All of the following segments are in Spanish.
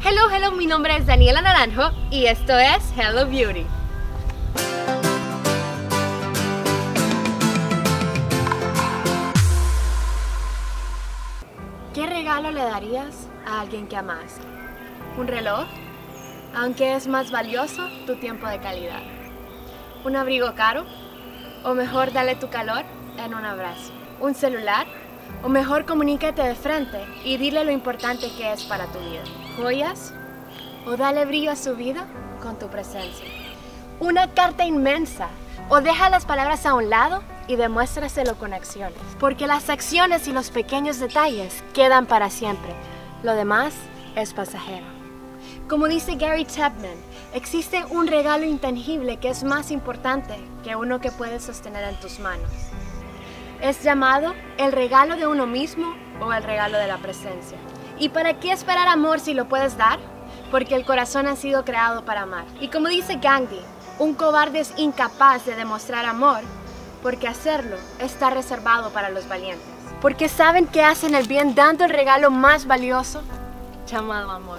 Hello, mi nombre es Daniela Naranjo y esto es Hello Beauty. ¿Qué regalo le darías a alguien que amas? ¿Un reloj? Aunque es más valioso tu tiempo de calidad. ¿Un abrigo caro? ¿O mejor dale tu calor en un abrazo? ¿Un celular? O mejor comunícate de frente y dile lo importante que es para tu vida. ¿Joyas? O dale brillo a su vida con tu presencia. Una carta inmensa. O deja las palabras a un lado y demuéstraselo con acciones. Porque las acciones y los pequeños detalles quedan para siempre. Lo demás es pasajero. Como dice Gary Chapman, existe un regalo intangible que es más importante que uno que puedes sostener en tus manos. Es llamado el regalo de uno mismo o el regalo de la presencia. ¿Y para qué esperar amor si lo puedes dar? Porque el corazón ha sido creado para amar. Y como dice Gandhi, un cobarde es incapaz de demostrar amor porque hacerlo está reservado para los valientes. Porque saben que hacen el bien dando el regalo más valioso, llamado amor.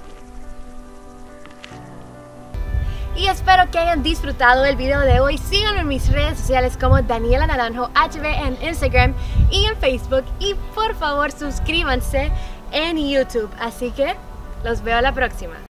Y espero que hayan disfrutado el video de hoy. Síganme en mis redes sociales como Daniela Naranjo HB en Instagram y en Facebook. Y por favor suscríbanse en YouTube. Así que los veo a la próxima.